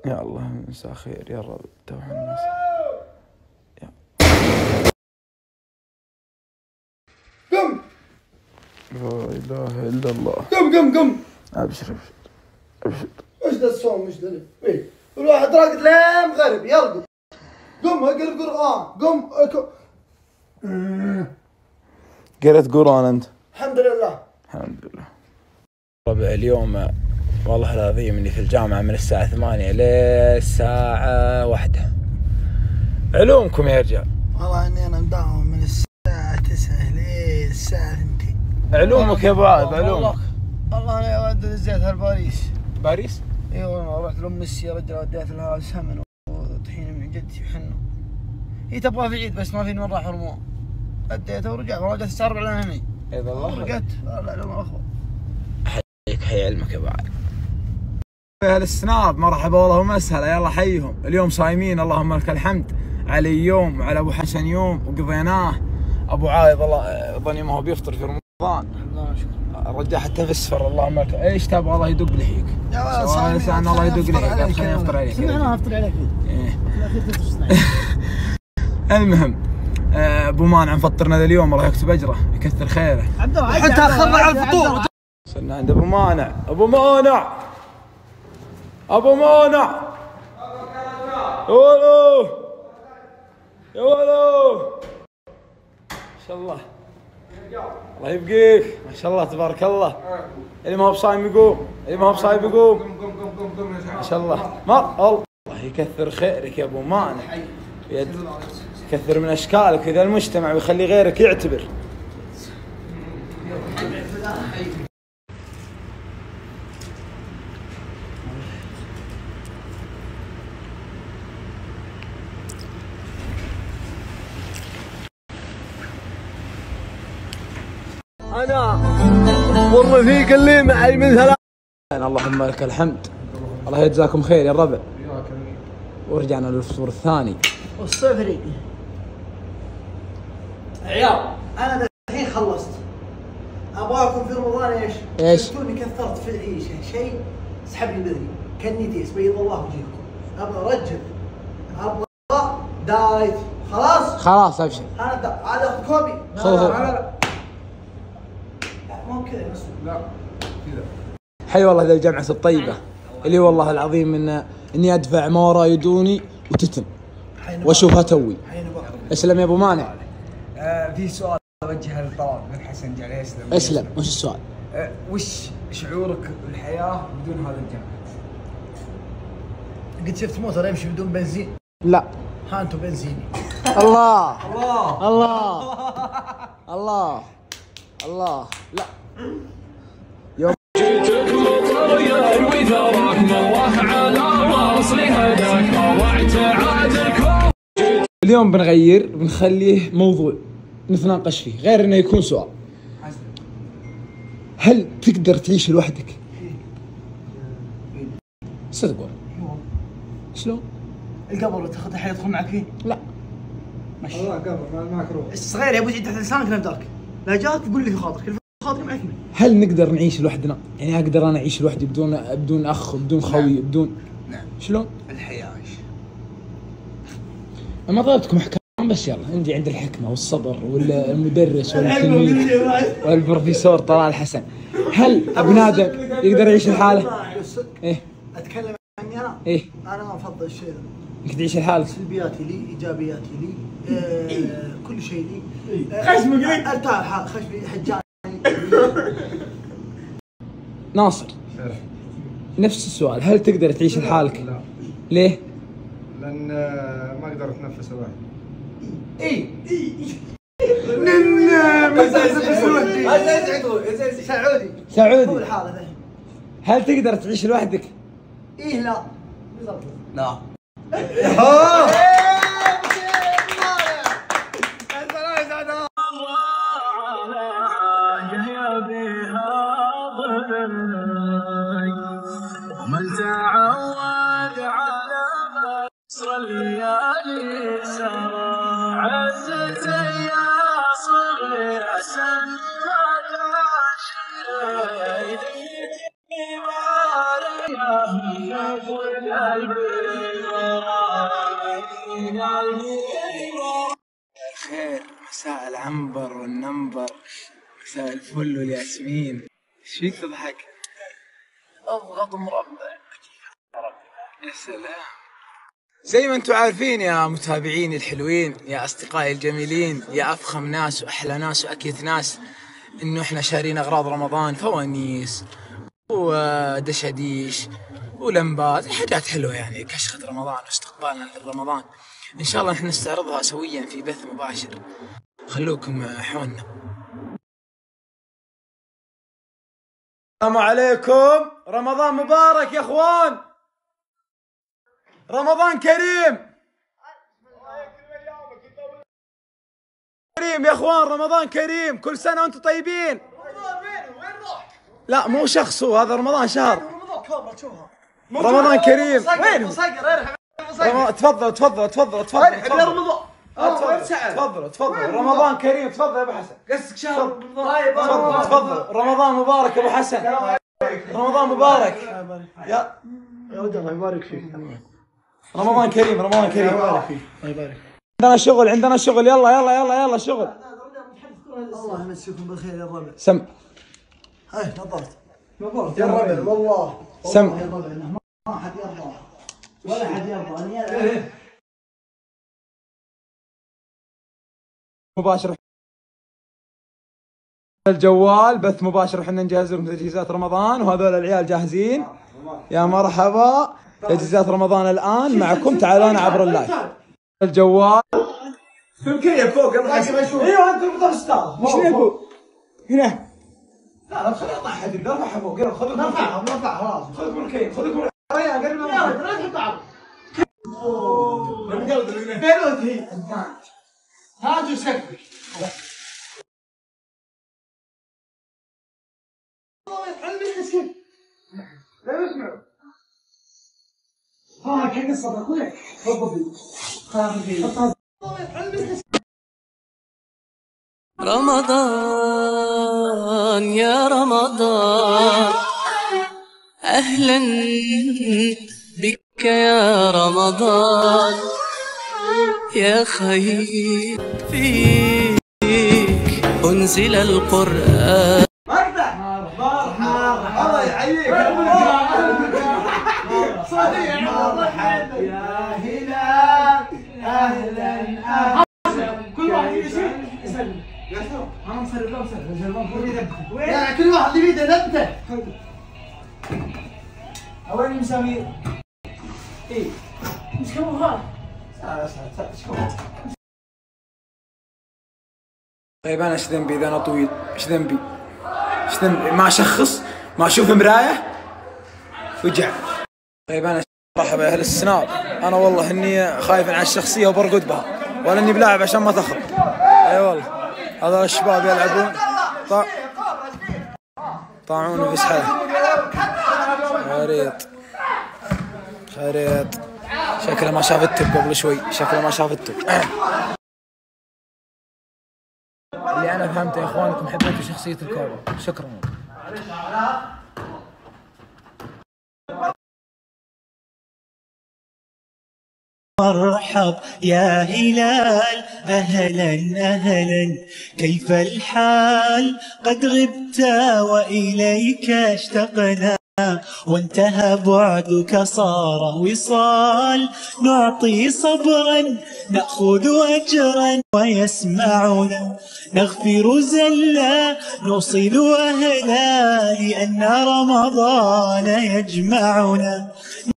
يا الله مساء خير يا رب توحنا المساء. قم. لا اله الا الله. قم. ابشر. ايش ذا الصوم ايش ذا؟ ايه الواحد راقد لا مغرب يرقد. قم اقرا قرآن قم. قرأت قرآن انت؟ الحمد لله. ربع اليوم والله العظيم اني في الجامعة من الساعة 8 للساعة 1. علومكم يا رجال. والله اني انا مداوم من الساعة 9 للساعة 2. علومك يا ابو عاد علومك. والله انا وديت الزيت باريس؟ اي والله رحت لام ميسي يا رجال وديت لها سمن وطحينه من جدتي وحنه. هي تبغى في عيد بس ما في من راح رموه. اديته ورجعت الساعة 4 لين هني. اي والله. رقدت لا ما اخبر. حي علمك يا ابو عاد. اهل السناب مرحبا والله ومسهلا يلا حيهم. اليوم صايمين اللهم لك الحمد. علي يوم وعلى ابو حسن يوم وقضيناه. ابو عايض الله ظني ما هو بيفطر في رمضان. الرجال حتى في السفر اللهم لك. ايش تبغى الله يدق لحيك؟ يا صايمين الله يدق لحيك. خليني افطر عليك. انا افطر عليك. المهم ابو مانع مفطرنا ذا اليوم الله يكتب اجره يكثر خيره. حتى اخذنا على الفطور. وصلنا عند ابو مانع. يا ولو ما شاء الله الله يبقيك ما شاء الله تبارك الله. اللي ما هو بصايم يقوم ما شاء الله. الله يكثر خيرك يا ابو مانع. يكثر من اشكالك اذا المجتمع ويخلي غيرك يعتبر. انا والرفيق اللي معي من 3. اللهم لك الحمد. الله يجزاكم خير يا الربع. ورجعنا للفطور الثاني والصفري. عيال انا الحين خلصت. ابغاكم في رمضان ايش؟ توني كثرت في العيشه شيء سحبني بدري كنيتي بيض الله وجهكم. ابغى رجل ابغى دايت خلاص ابشر. انا هذا كوبي. لا مو كذا بس. لا كذا. حي والله ذا الجمعة الطيبة اللي والله العظيم اني ادفع ما وراي يدوني وتتم واشوفها توي. اسلم يا ابو مانع. في سؤال اوجهه للطلال بن حسن جعل يسلم. اسلم. وش السؤال؟ وش شعورك بالحياة بدون هذا الجمع؟ قد شفت موتر يمشي بدون بنزين؟ لا. ها انتم بنزيني. الله لا جيتك مطريا وثراك مروح على واصل هداك روعت عادك. اليوم بنخليه موضوع نتناقش فيه غير انه يكون سؤال. هل تقدر تعيش لوحدك؟ صدق والله. شلون؟ القبر تاخذ الحين يدخل معك فيه؟ لا. ماشي. الله قبر معك روح. الصغير يا ابو زيد تحت لسانك نبدالك. لا جاك تقول لي في خاطرك، خاطري معك مين؟ هل نقدر نعيش لوحدنا؟ يعني اقدر انا اعيش لوحدي بدون اخ بدون خوي بدون. نعم. شلون؟ الحياة ايش؟ ما طلبتكم احكام بس يلا عند الحكمه والصبر والمدرس والتلميذ والبروفيسور طلال حسن. هل ابن ادم يقدر يعيش لحاله؟ ايه اتكلم عني انا؟ ايه انا افضل الشيء ذا. انك تعيش لحالك. سلبياتي لي، ايجابياتي لي، كل شيء لي. خشمك لي. ارتاح خشمي حجاني. ناصر نفس السؤال. هل تقدر تعيش لحالك؟ لا. ليه؟ لان ما اقدر اتنفس لوحدي. اي سعودي هو الحالة ذا. هل تقدر تعيش لوحدك؟ ايه لا. لا. ومن تعود على مصر الليالي سرى عزت يا صغير عسى ما خير، مساء العنبر والنمبر، مساء الفل والياسمين. ايش فيك تضحك؟ اضغط مربع. يا سلام. زي ما انتم عارفين يا متابعيني الحلوين، يا اصدقائي الجميلين، يا افخم ناس واحلى ناس واكيد ناس، انه احنا شارين اغراض رمضان، فوانيس ودشاديش ولمبات، حاجات حلوه يعني كشخة رمضان واستقبالنا لرمضان. ان شاء الله نحن نستعرضها سويا في بث مباشر، خلوكم حولنا. السلام عليكم، رمضان مبارك يا اخوان، رمضان كريم. كريم يا اخوان، رمضان كريم، كل سنه وانتم طيبين. لا مو شخص، هو هذا رمضان شهر. رمضان كريم. وين؟ تفضل تفضل تفضل تفضل. تفضل تفضل. رمضان كريم. تفضل يا ابو حسن. قصدك شهر طيب. تفضل تفضل. رمضان مبارك يا ابو حسن. رمضان مبارك. يا ولد الله يبارك فيك. رمضان كريم. رمضان كريم. الله يبارك فيك. الله يبارك. عندنا شغل، عندنا شغل. يلا يلا يلا يلا شغل. الله يمسيكم بالخير يا الربع. سم. هاي نظرت يا الربع والله. سم. يا الربع ما حد يرضى ولا حد يرضى. مباشر الجوال، بث مباشر، وحنا نجهز لهم تجهيزات رمضان، وهذول العيال جاهزين. يا مرحبا، تجهيزات رمضان الان معكم، تعالون عبر اللايف. الجوال المكيف فوق. ايوه انت المطر استاذ. ايش نبغى؟ هنا. لا خلي يطلع حديد، ارفعها فوق. يلا خذوا نرفع خلاص. خذوا الكيف، خذوا يا قرب من لا تقطع. فين هي؟ هاتوا سكبي. لا يسمعوا. كان الصدق وين؟ رمضان يا رمضان، أهلا بك يا رمضان، يا خير فيك أنزل القرآن. الله يحييك. صحيح مرحبا يا هلال، اهلا كل واحد يسلم. انا مصرف له مسرف. يعني كل واحد اللي بيده نبته. وين مسامير؟ ايه مش كم غار. طيب انا ايش ذنبي اذا انا طويل؟ ايش ذنبي؟ ايش ذنبي؟ ما اشخص؟ ما اشوف مرايه؟ وجع. طيب انا مرحبا يا اهل السناب، انا والله اني خايف على الشخصيه وبرقد بها، ولا اني بلاعب عشان ما تخرب. اي والله هذول الشباب يلعبون طاعون بسحله. خريط خريط. شكله ما شاف التب قبل شوي، شكله ما شاف التب. اللي انا فهمته يا اخوانكم، حبيتوا شخصيه الكوبا. شكرا. مرحب يا هلال، أهلا أهلا، كيف الحال؟ قد غبت وإليك اشتقنا، وانتهى بعدك صار وصال، نعطي صبرا نأخذ أجرا ويسمعنا، نغفر زلا نوصل أهلا، لأن رمضان يجمعنا.